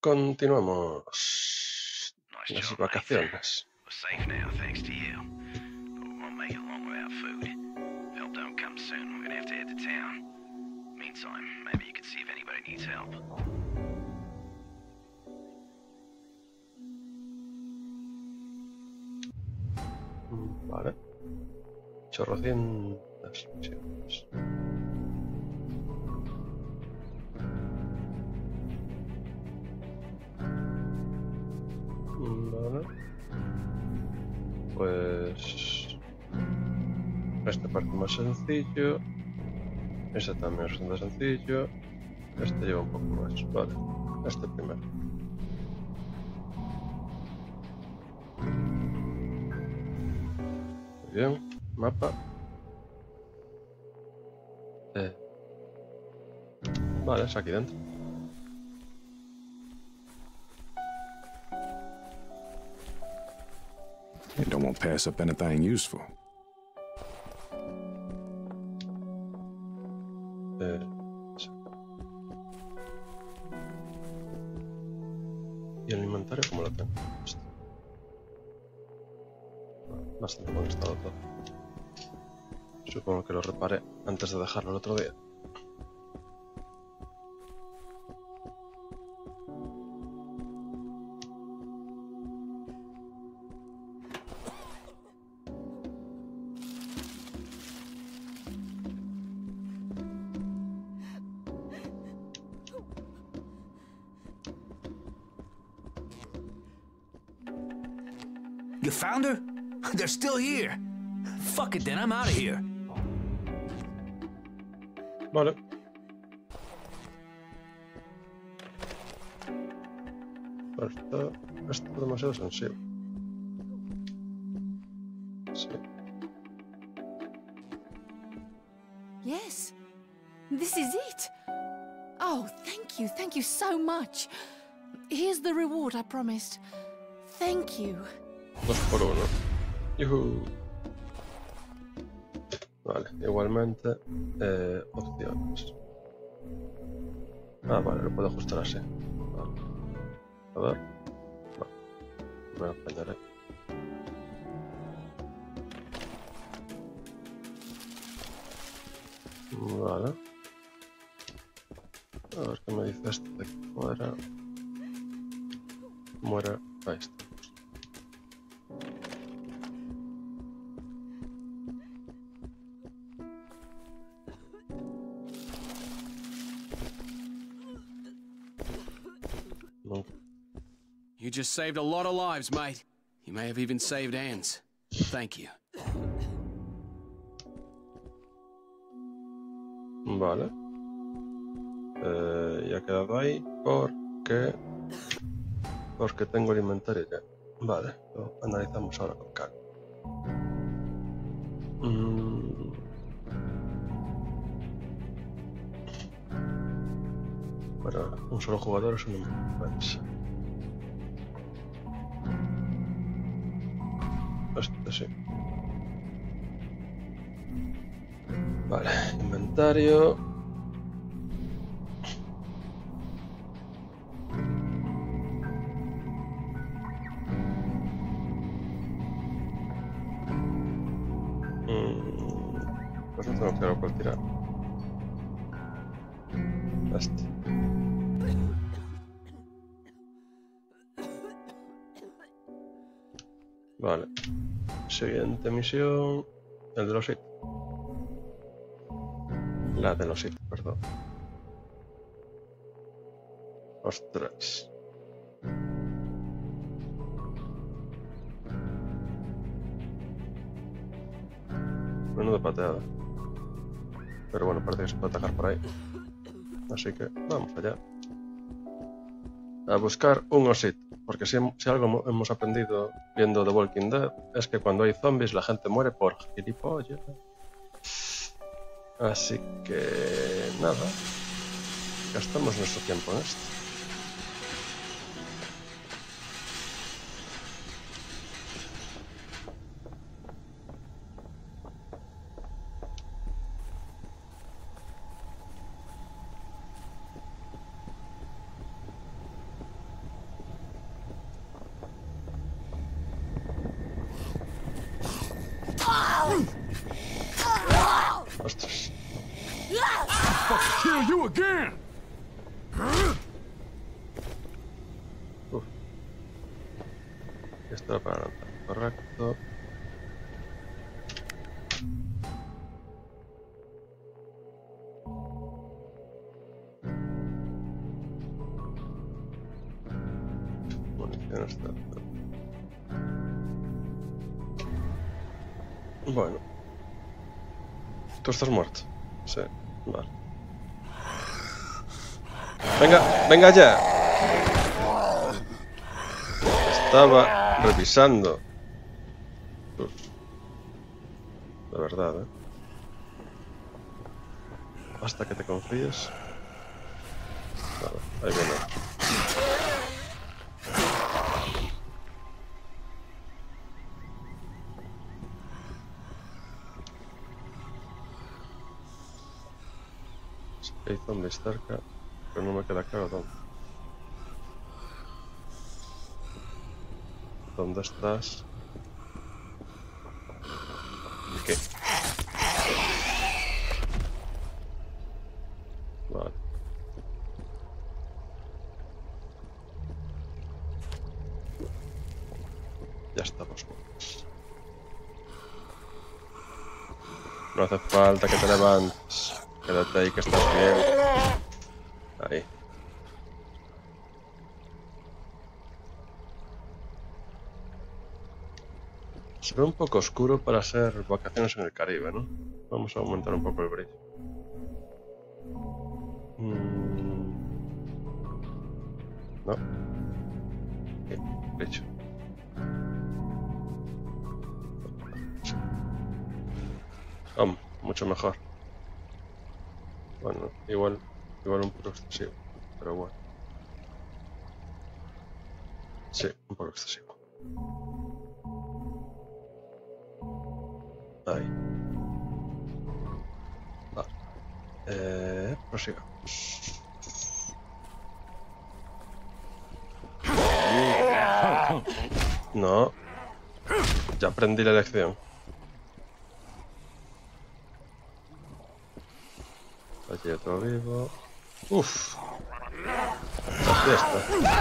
Continuamos Nice las job, vacaciones. mate. We're safe now, thanks to you. But we won't make it long without food. If help don't come soon, we're gonna have to head to town. Meantime, maybe you could see if anybody needs help. Vale. Chorrocientas misiones. Vale. Pues... este parece más sencillo. Este también es bastante sencillo. Este lleva un poco más. Vale. Este primero. Muy bien. Mapa. Vale, es aquí dentro. You don't want to pass up anything useful. Sí. ¿Y el inventario cómo lo tengo? Bastante buen estado todo. Supongo que lo reparé antes de dejarlo el otro día. You found her? They're still here. Fuck it then, I'm out of here. Vale. Esto es demasiado sensible. Sí. Yes, this is it. Oh, thank you so much. Here's the reward I promised. Thank you. 2 por 1. ¡Yuhu! Vale, igualmente opciones. Ah, vale, lo puedo ajustar así. Vale. A ver. Vale. Me apañaré. Vale. A ver qué me dice este de aquí fuera. Muere. Ahí está. No. You just saved a lot of lives, mate. You may have even saved Anne's. Thank you. Vale. Ya ha quedado ahí porque tengo el inventario ya. Vale, lo analizamos ahora con calma. Para un solo jugador es una defensa. Este sí. Vale, inventario. Pues no tengo claro cuál tirar. Este. Vale. Siguiente misión. El de los hitos. La de los hitos, perdón. Ostras. Menudo pateada. Pero bueno, parece que se puede atacar por ahí. Así que vamos allá. A buscar un osito. Porque si algo hemos aprendido viendo The Walking Dead es que cuando hay zombies la gente muere por gilipollas. Así que nada. Gastamos nuestro tiempo en esto. again! Uf. Esto para lanzar. Correcto. Munición está. Bueno. ¿Tú estás muerto? Sí. Vale. Venga, venga ya. Estaba revisando. Uf. De verdad, ¿eh? Hasta que te confíes. Vale, ahí viene. Hay zombies cerca, pero no me queda claro dónde. ¿Dónde estás? ¿Qué? Vale. Ya estamos. No hace falta que te levantes. Quédate ahí que estás bien. Ahí. Se ve un poco oscuro para ser vacaciones en el Caribe, ¿no? Vamos a aumentar un poco el brillo. No. ¿Qué? Brillo. Mucho mejor. Bueno, igual un poco excesivo, pero bueno. Sí, un poco excesivo. Ahí. Vale. Prosigamos. No. Ya aprendí la lección. Allí otro vivo. Uff. La fiesta.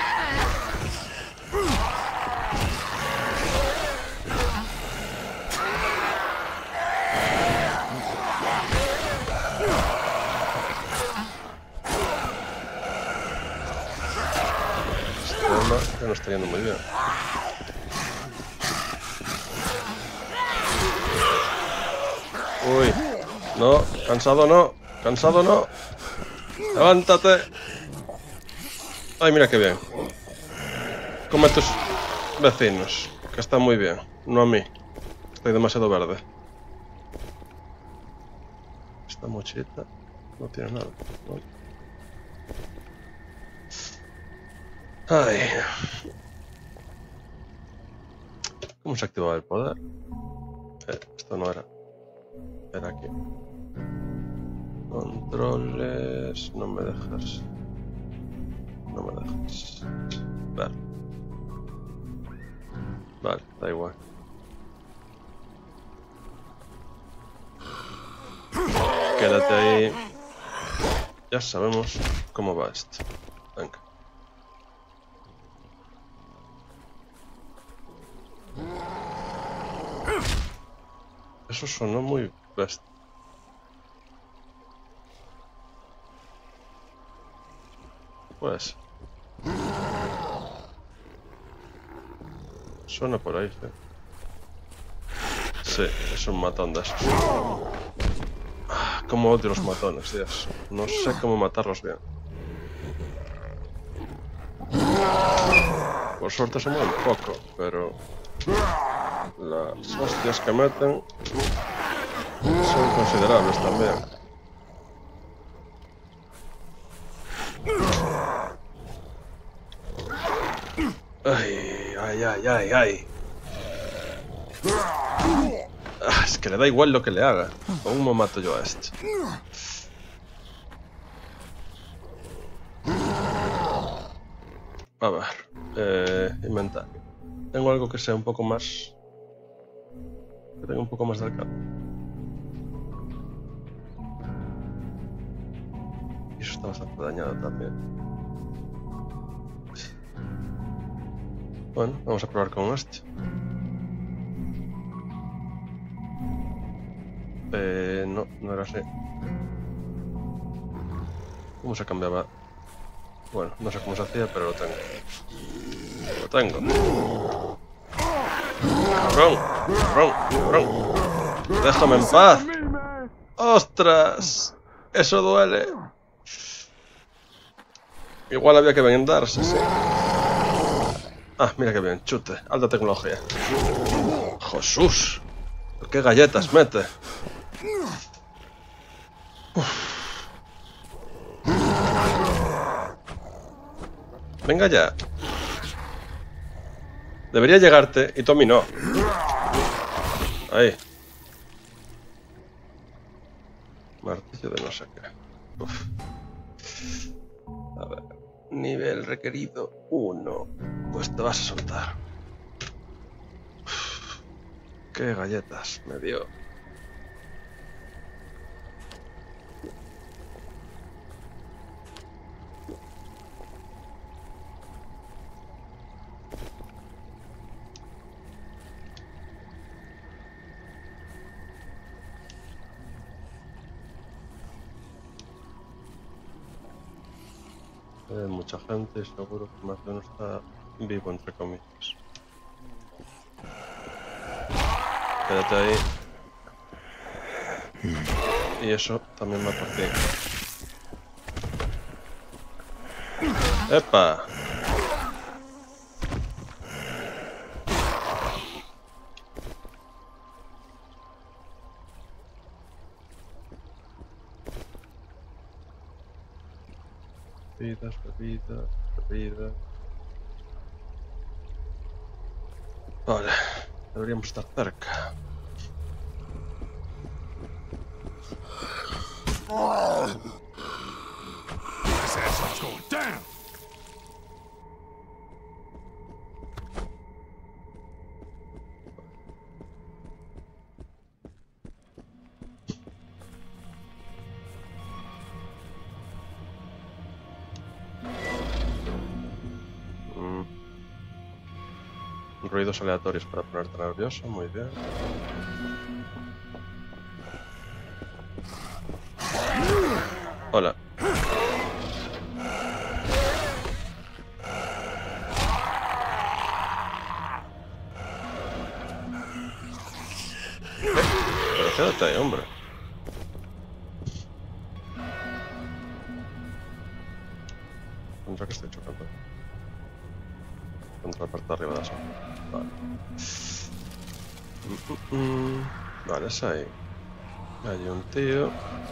Que no está yendo muy bien. Uy, no, cansado no, cansado no. Levántate. Ay, mira qué bien. Come a tus vecinos, que están muy bien, no a mí. Estoy demasiado verde. Esta mochita no tiene nada. ¿No? Ay. ¿Cómo se activaba el poder? Esto no era. Era aquí. Controles. No me dejas. No me dejas. Vale. Vale, da igual. Quédate ahí. Ya sabemos cómo va esto. Venga. Eso sonó muy bestia. Pues. Suena por ahí, ¿sí? Sí, es un matón de esos. Cómo odio los matones, Dios. No sé cómo matarlos bien. Por suerte se mueven poco, pero las hostias que meten son considerables también. Ay, ay, ay, ay, ay. Es que le da igual lo que le haga. ¿Cómo mato yo a este? A ver, inventario. Tengo algo que sea un poco más... que tenga un poco más de alcance. está bastante dañado también. Bueno, vamos a probar con este. No, no era así. ¿Cómo se cambiaba? Bueno, no sé cómo se hacía, pero lo tengo. Lo tengo. Cabrón, cabrón, cabrón. Déjame en paz. ¡Ostras! Eso duele. Igual había que vendarse, sí. Ah, mira qué bien, chute. Alta tecnología. ¡Jesús! ¿Qué galletas mete? Venga ya. Debería llegarte y tú a mí no. Ahí. Martillo de no sé qué. Uf. A ver. Nivel requerido 1. Pues te vas a soltar. Uf. Qué galletas me dio. Mucha gente y seguro que más de uno está vivo, entre comillas. Quédate ahí. Y eso también va por ti. ¡Epa! Bebidas, bebidas, bebidas. Vale, deberíamos estar cerca. This asshole's going down. Ruidos aleatorios para ponerte nervioso, muy bien. Hola. Pero quédate ahí, hombre. ¿Contra qué estoy chocando? Contra la parte de arriba de la sombra. Vale. Vale, es ahí. Hay un tío.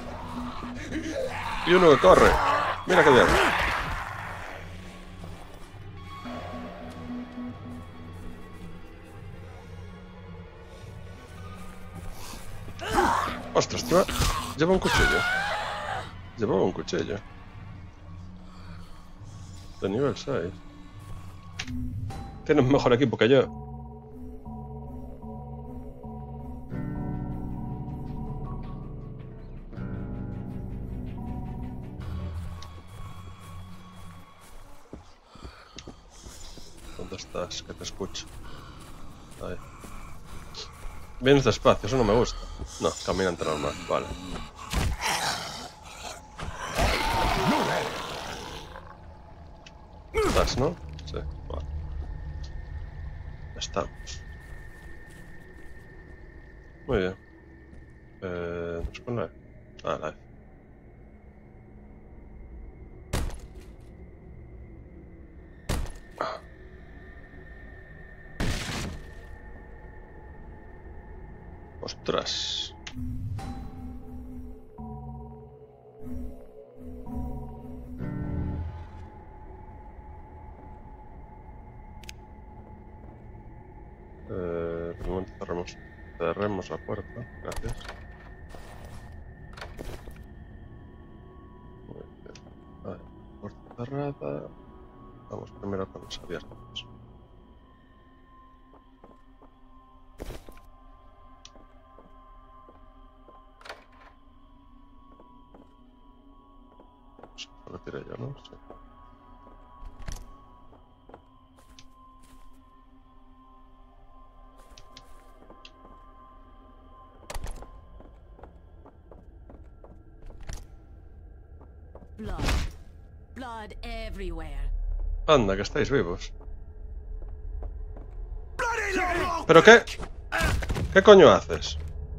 Y uno que corre. Mira qué bien. Ostras, tío. Lleva un cuchillo. Llevaba un cuchillo. De nivel 6. Tienes mejor equipo que yo. ¿Dónde estás? Que te escucho. Ahí. Vienes despacio, eso no me gusta. No, caminante normal, vale. ¿Estás, no? Sí, vale. Estamos. Muy bien. ¿Nos con la E? Ah, la F. Ostras. De momento cerremos la puerta. Gracias. Muy bien. Vale, puerta cerrada. Vamos primero con los abiertos. Lo tiré yo, ¿no? Sí. Blood. Blood everywhere. Anda, que estáis vivos. ¿Pero qué? ¿Qué coño haces?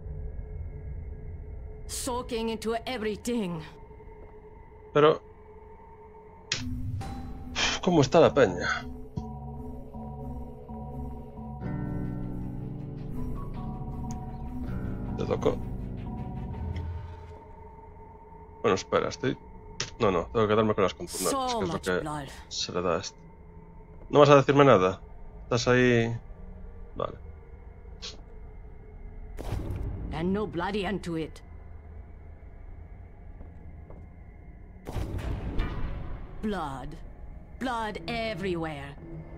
Soaking into everything. Pero... ¿Cómo está la peña? Te tocó. Bueno, espera, estoy... No, tengo que quedarme con las contundantes, So que es lo much que blood. se le da a este. ¿No vas a decirme nada? ¿Estás ahí...? Vale. And no bloody end to it. Blood. Blood everywhere.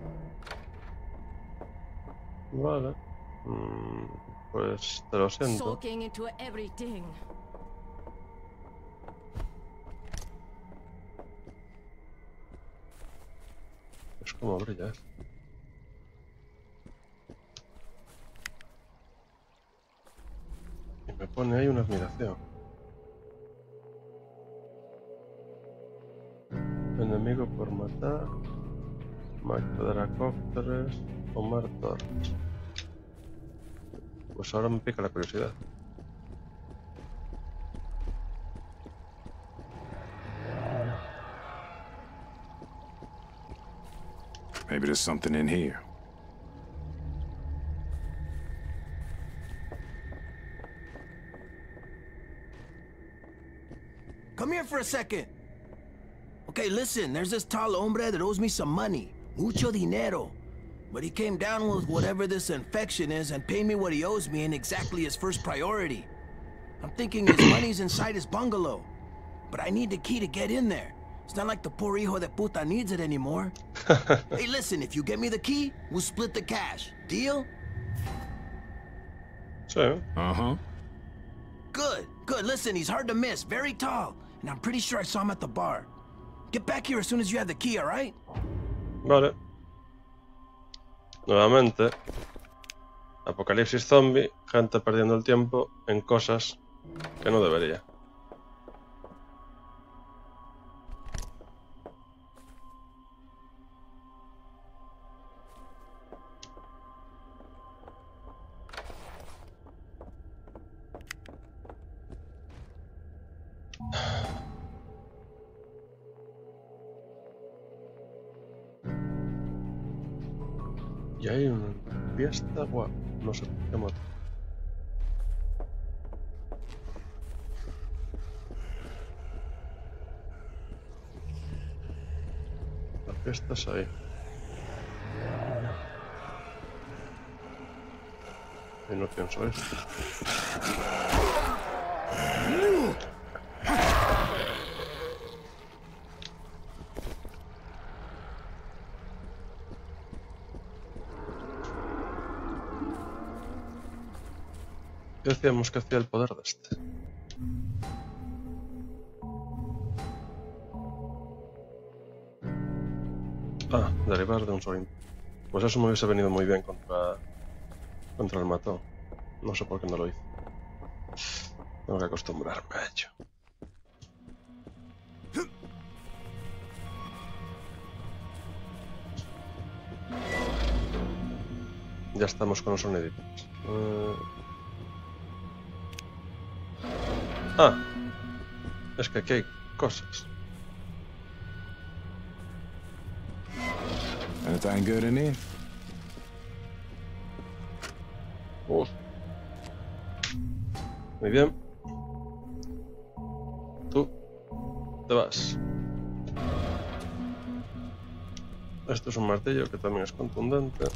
Vale. Pues te lo siento. Soaking into everything. Es como brilla. Y me pone ahí una admiración. Enemigo por matar. Quadracópteres o mar torres. Pues ahora me pica la curiosidad. Maybe there's something in here. Come here for a second. Okay, listen, there's this tall hombre that owes me some money. Mucho dinero. But he came down with whatever this infection is and paid me what he owes me in exactly his first priority. I'm thinking his money's inside his bungalow. But I need the key to get in there. It's not like the poor hijo de puta needs it anymore. Hey, listen, if you get me the key, we'll split the cash. Deal? Sí. Uh-huh. Good, good. Listen, he's hard to miss, very tall. And I'm pretty sure I saw him at the bar. Get back here as soon as you have the key, all right? Vale. Nuevamente. Apocalipsis zombie. Gente perdiendo el tiempo en cosas que no debería. Y hay una fiesta guapa, no sé qué moto. La fiesta es ahí. Y no pienso esto. ¿Qué decíamos que hacía el poder de este? Ah, derivar de un solo. Pues eso me hubiese venido muy bien contra el matón. No sé por qué no lo hice. Tengo que acostumbrarme a ello. Ya estamos con los soniditos. Es que aquí hay cosas. Anything good in here? Muy bien. Tú te vas. Esto es un martillo que también es contundente.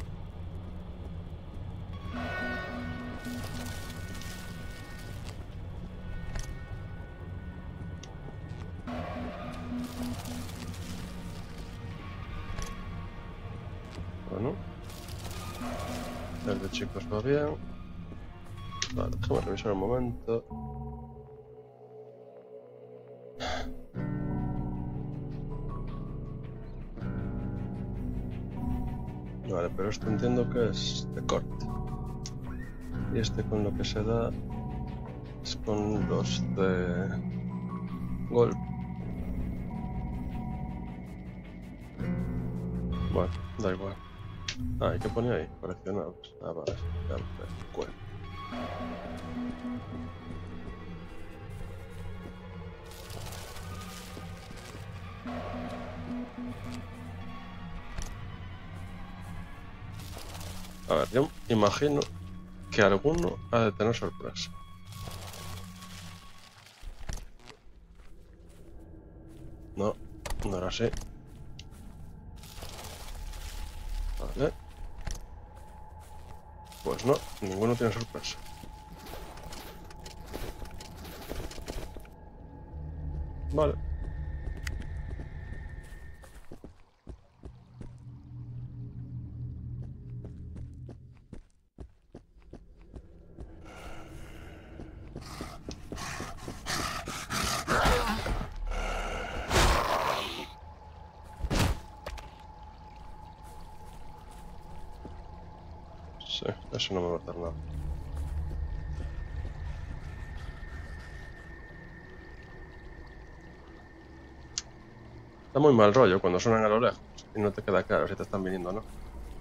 Bueno, el de chicos va bien. Vale, déjame revisar un momento. Vale, pero esto entiendo que es de corte. Y este con lo que se da es con los de golpe. Bueno, da igual. Ah, ¿y qué pone ahí? Coleccionables. Ah, vale, ya lo recuerdo. A ver, yo imagino que alguno ha de tener sorpresa. No, no era así. Vale. Pues no, ninguno tiene sorpresa. Vale. Sí, eso no me va a hacer nada. Da muy mal rollo cuando suenan a lo lejos y no te queda claro si te están viniendo o no.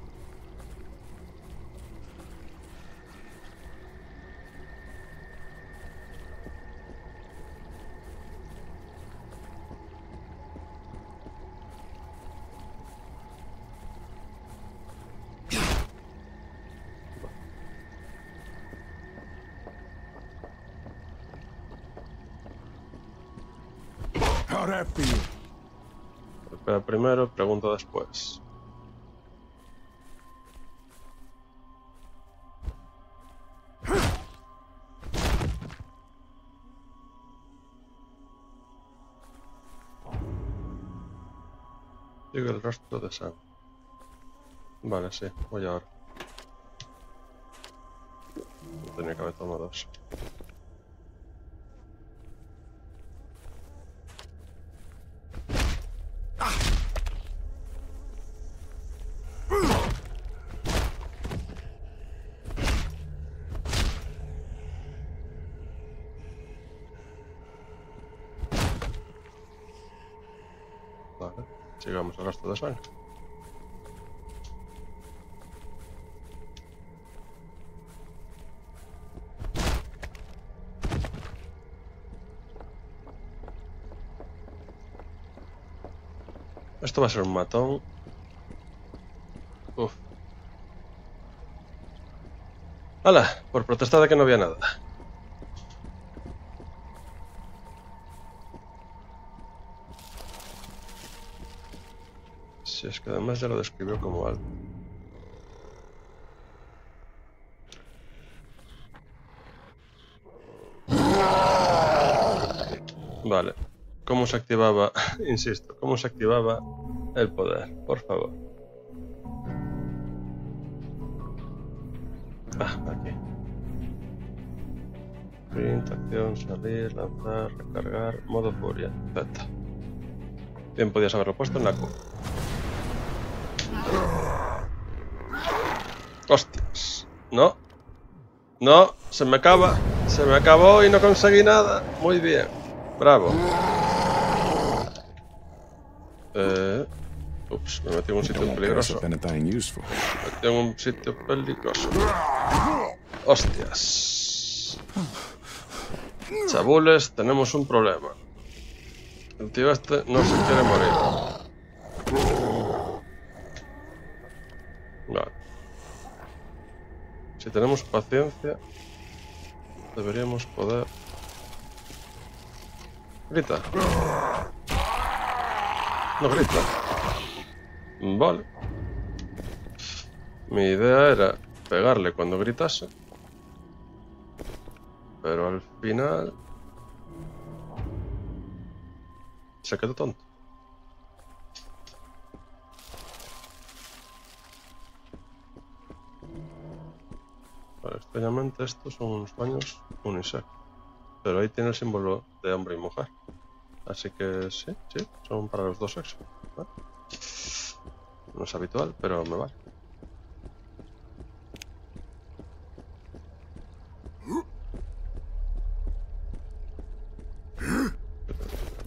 How'd that feel? Espera primero, pregunto después. Sigue el rastro de sangre. Vale, sí, voy ahora. No tenía que haber tomado dos. Vale, sigamos el rastro de sangre. Esto va a ser un matón. Uf. ¡Hala! Por protestar de que no había nada. Si es que además ya lo describió como algo. Vale. ¿Cómo se activaba? Insisto, ¿cómo se activaba el poder? Por favor. Ah, aquí. Print, acción, salir, lanzar, recargar, modo furia. Z. Bien, podías haberlo puesto en la Q. Hostias. No. No, se me acaba. Se me acabó y no conseguí nada. Muy bien. Bravo. Ups, me metí en un sitio Don't pass peligroso. up anything useful. Me metí en un sitio peligroso. Hostias. Chabules, tenemos un problema. El tío este no se quiere morir. Vale. Si tenemos paciencia, deberíamos poder... Grita. No grita. Vale. Mi idea era pegarle cuando gritase. Pero al final... se quedó tonto. Vale, extrañamente estos son unos baños unisex. Pero ahí tiene el símbolo de hombre y mujer. Así que sí, sí, son para los dos sexos. ¿Vale? No es habitual, pero me vale.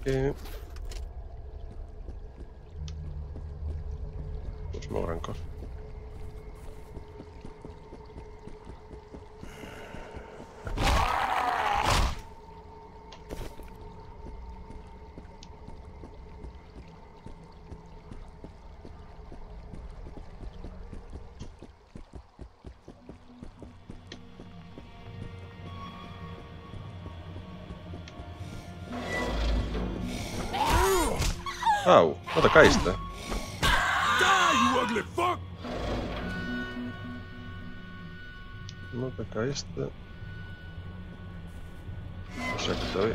aquí. Pues no gran cosa. Au, no te caíste. Die, you ugly fuck! No te caíste. No sé qué te vi.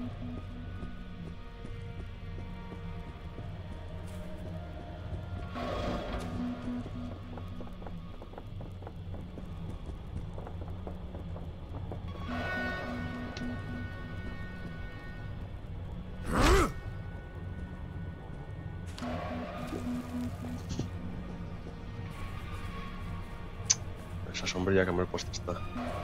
Esa sombrilla que me he puesto está.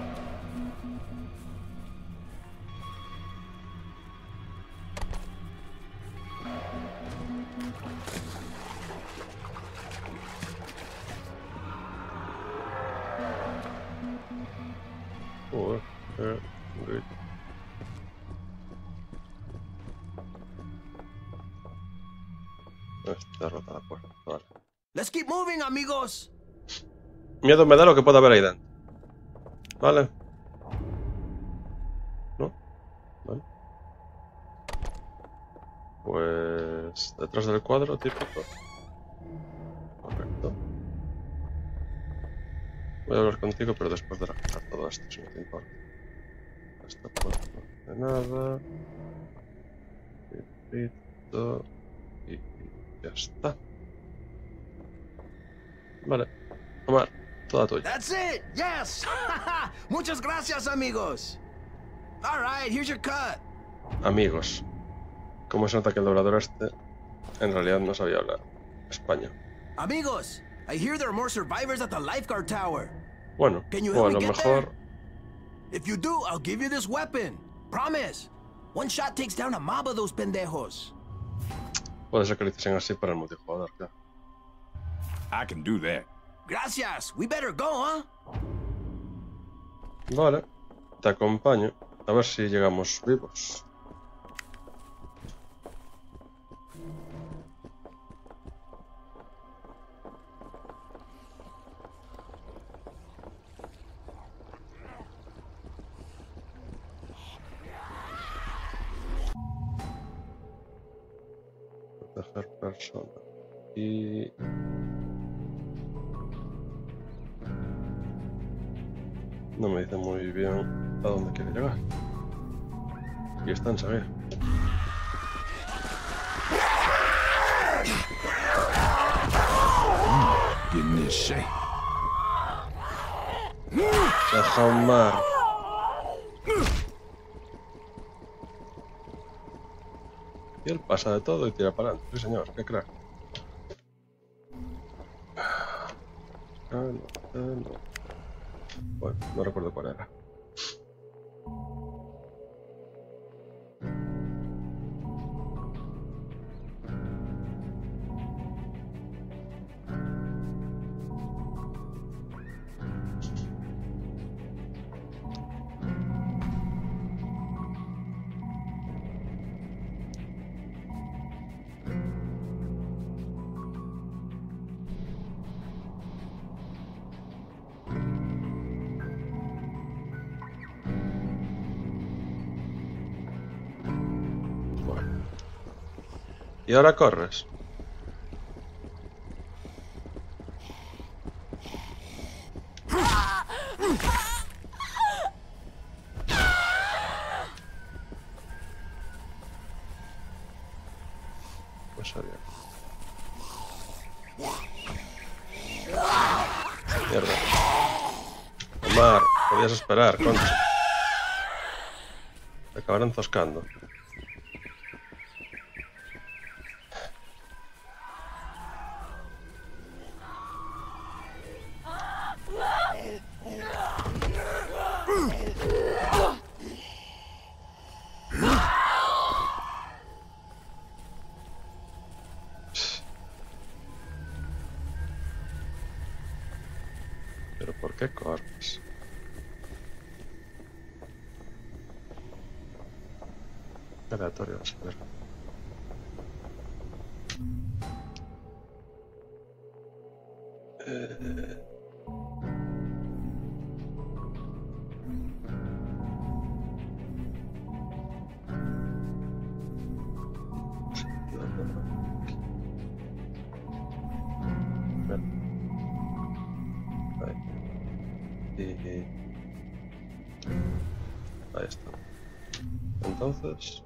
Good. Está rota la puerta, vale. Let's keep moving, amigos. Miedo me da lo que pueda haber ahí dentro. Vale. ¿No? Vale. Pues detrás del cuadro, típico. Correcto. Voy a hablar contigo, pero después de realizar todo esto, si no te importa. Esta puerta no hace nada. Repito. Y ya está. Vale. Omar, toda tuya. That's it. Yes. Muchas gracias, amigos. All right, here's your cut. Amigos. Como se nota que el doblador este en realidad no sabía hablar español. Amigos, I hear there are more survivors at the lifeguard tower. Bueno, Can you o a help lo me get mejor... there? If you do, I'll give you this weapon. Promise. One shot takes down a mob of those pendejos. Puede ser que lo hiciesen así para el multijugador, claro. I can do that. Gracias. We better go, huh? Vale, te acompaño. A ver si llegamos vivos. Proteger persona. Y... no me dice muy bien a dónde quiere llegar. Y está enseguida. Getting this shape. Deja un mar. Y él pasa de todo y tira para adelante. Sí, señor, qué crack. Bueno, no recuerdo cuál era. Y ahora corres. Pues sabía. Mierda. Omar, podías esperar, concha. Te acabarán zoscando. ¿Pero por qué corres? Aleatorio, vamos a ver. Ahí está. Entonces...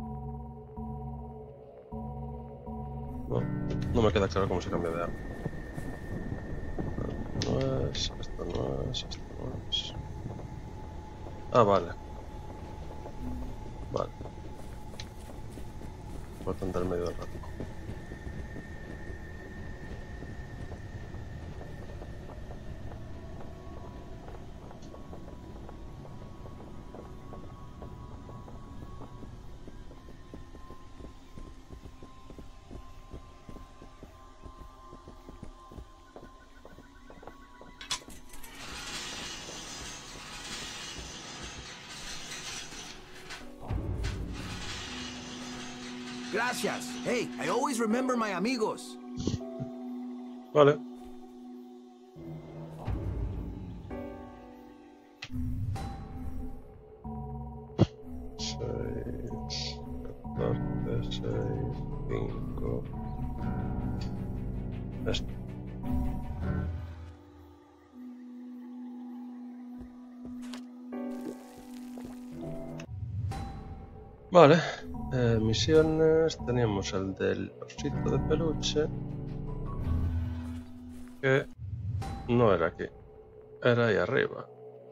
No me queda claro cómo se cambia de arma. No es, esto no es, esto no es... Ah, vale. Vale. Botón del medio del rato. Gracias. Hey, I always remember my amigos. Vale. Seis, 14, 6, 5. Esto. Vale. Misiones. Teníamos el del osito de peluche. Que no era aquí. Era ahí arriba.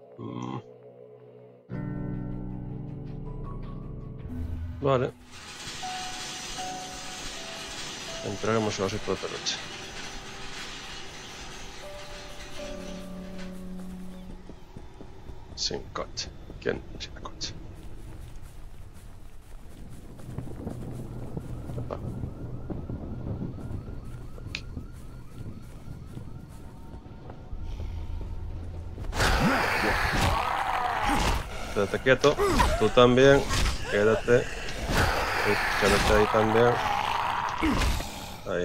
Vale. Entreguemos el osito de peluche. Sin coche. ¿Quién necesita coche? Epa. Aquí. Quédate quieto. Tú también. Quédate. Quédate ahí también. Ahí.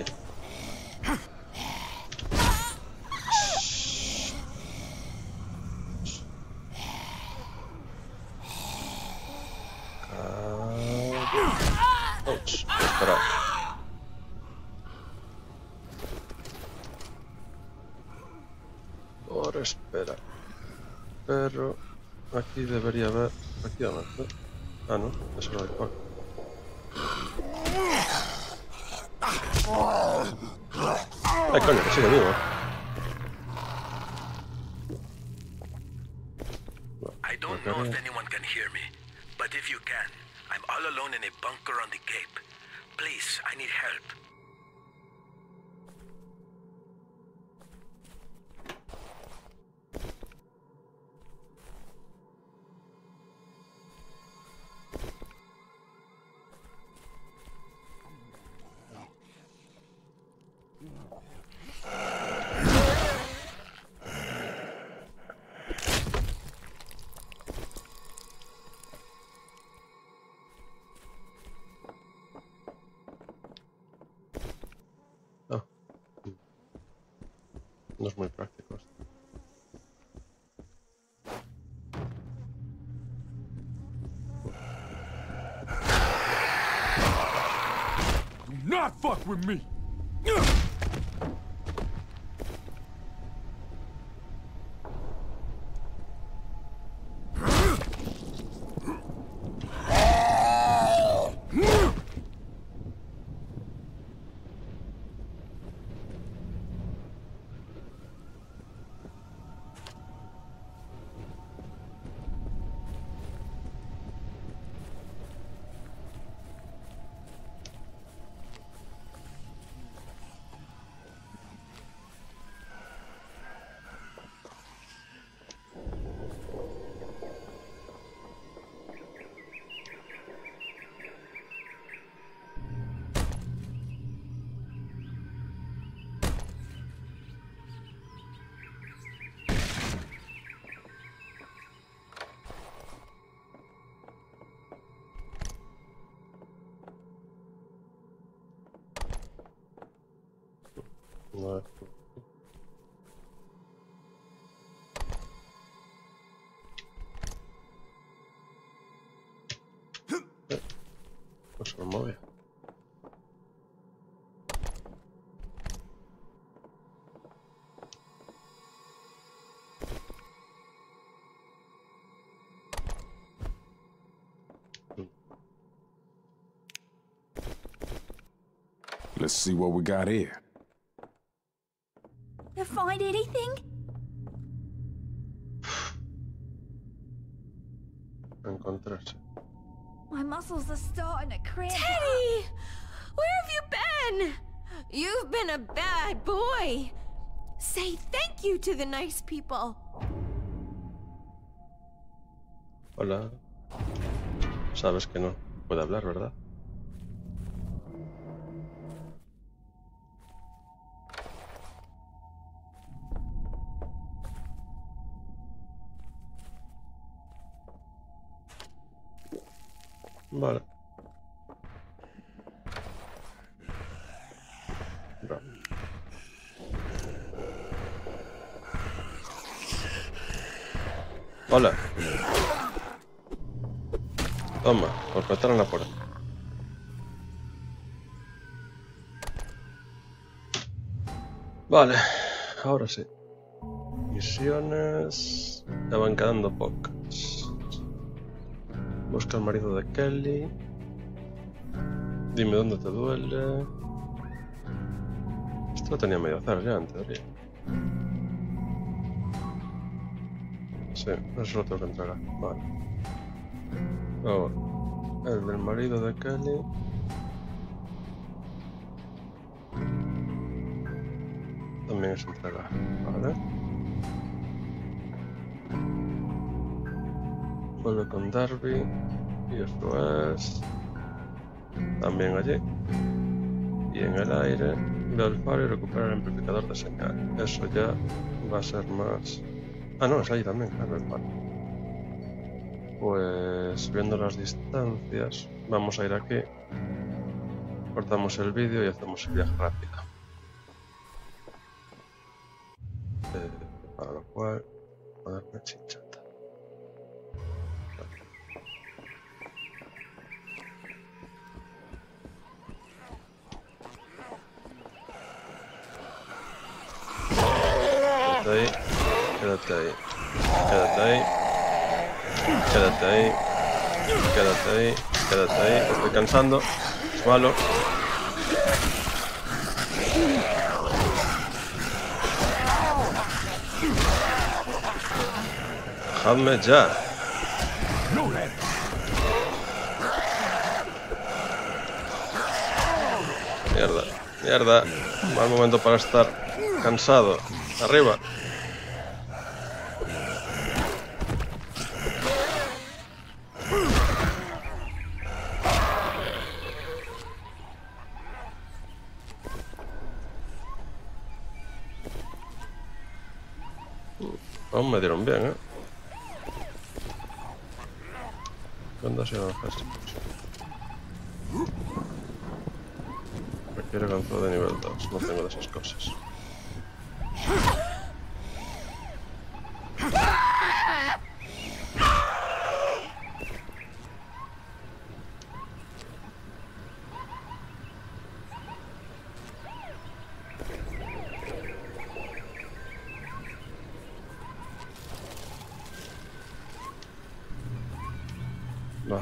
Ouch, espera. Ahora espera. Pero aquí debería haber. Aquí o no. Ah, no, eso no hay cual. Ay, coño, que sigue vivo. I don't know if anyone can hear me, but if you can, I'm all alone in a bunker on the Cape. Please, I need help. Ah. No es muy práctico esto. Do not fuck with me! No. No se me mueve. Let's see what we got here. You find anything? Encontrarse. My muscles are starting to cramp. Teddy! Where have you been? You've been a bad boy. Say thank you to the nice people. Hola. Sabes que no puede hablar, ¿verdad? Vale. Hola. Toma, por petar en la puerta. Vale, ahora sí. Misiones... Ya van quedando pocas. Busca al marido de Kelly. Dime dónde te duele. Esto lo tenía medio hacer ya, en teoría. Sí, eso lo tengo que entregar. Vale. Ahora, el del marido de Kelly. También es entregar. Vale. Vuelve con Darby. Y eso es... También allí. Y en el aire, ve al faro y recupera el amplificador de señal. Eso ya va a ser más... Ah, no, es ahí también, claro, el faro. Pues viendo las distancias, vamos a ir aquí. Cortamos el vídeo y hacemos el viaje rápido. Para lo cual, ponerme chinchata. Ahí, quédate ahí, quédate ahí, quédate ahí, quédate ahí, quédate ahí, estoy cansando, es malo. Dejadme ya. Mierda, mierda, mal momento para estar cansado. Arriba. Aún me dieron bien, ¿eh? ¿Cuándo ha sido el gesto? Requiere gancho de nivel 2, no tengo de esas cosas. Vale.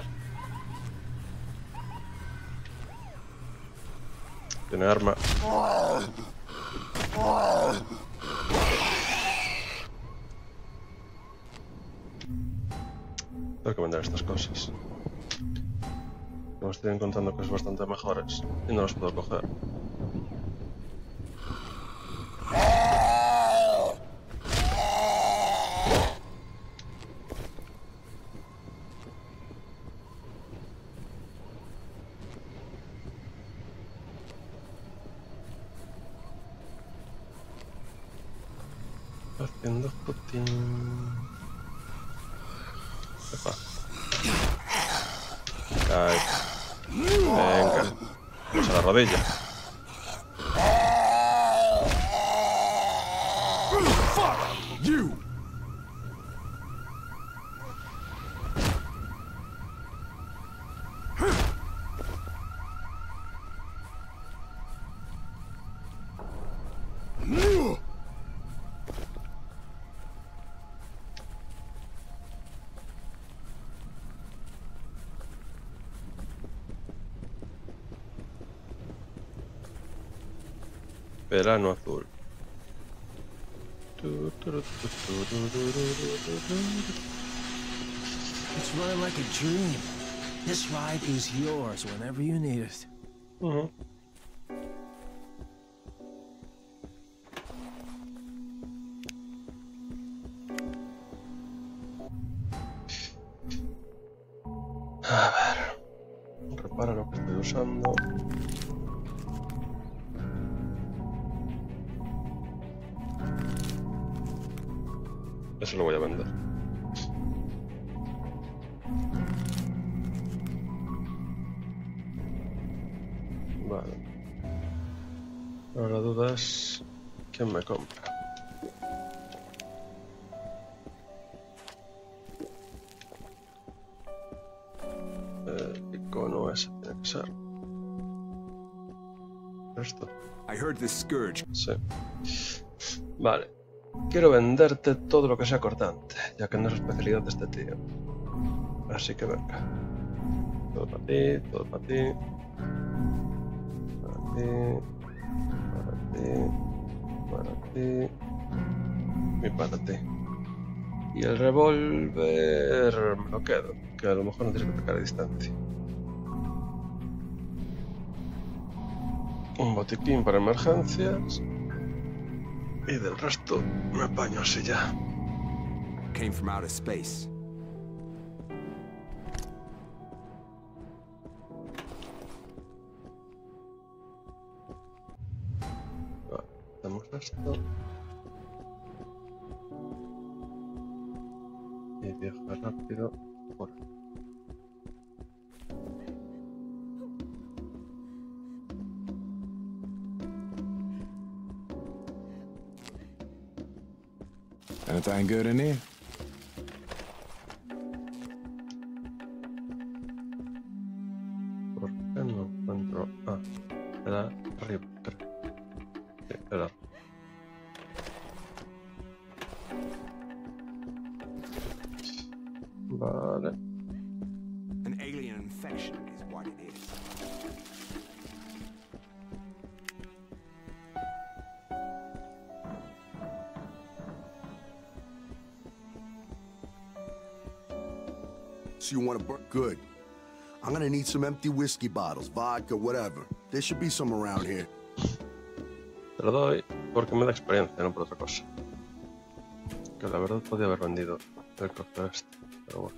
Tiene arma. Tengo que vender estas cosas. Me estoy encontrando cosas bastante mejores y no las puedo coger. Haciendo footing. Epa. Ahí. Venga. Vamos a la rodilla. Verano azul. It's running like a dream. This ride is yours whenever you need it. A ver. Repara lo que estoy usando. Eso lo voy a vender. Vale. Ahora la duda es quién me compra. Icono ese tiene que ser. Esto. I heard this scourge. Sí. Vale. Quiero venderte todo lo que sea cortante, ya que no es especialidad de este tío. Así que venga. Todo para ti, todo para ti. Para ti. Para ti. Para ti. Y para ti. Y el revólver me lo quedo, que a lo mejor no tienes que atacar a distancia. Un botiquín para emergencias. Y del resto me apaño así ya. Came from outer space. Vale, hacemos esto. Y viaja rápido por aquí. Anything good in there? ¿Por qué no encuentro? Ah, era arriba, creo. Sí, era. Vale. An alien infection is what it is. So you want to burn? Good. I'm gonna need some empty whiskey bottles, vodka, whatever. There should be some around here. Te lo doy porque me da experiencia, no por otra cosa. Que la verdad podía haber vendido el cóctel este, pero bueno.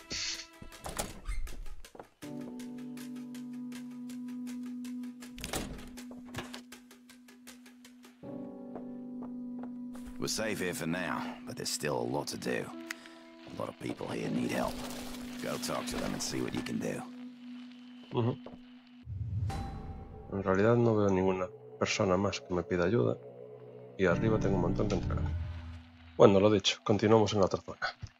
We're safe here for now, but there's still a lot to do. A lot of people here need help. Go talk to them and see what you can do. En realidad no veo ninguna persona más que me pida ayuda. Y arriba tengo un montón que entregar. Bueno, lo dicho, continuamos en la otra zona.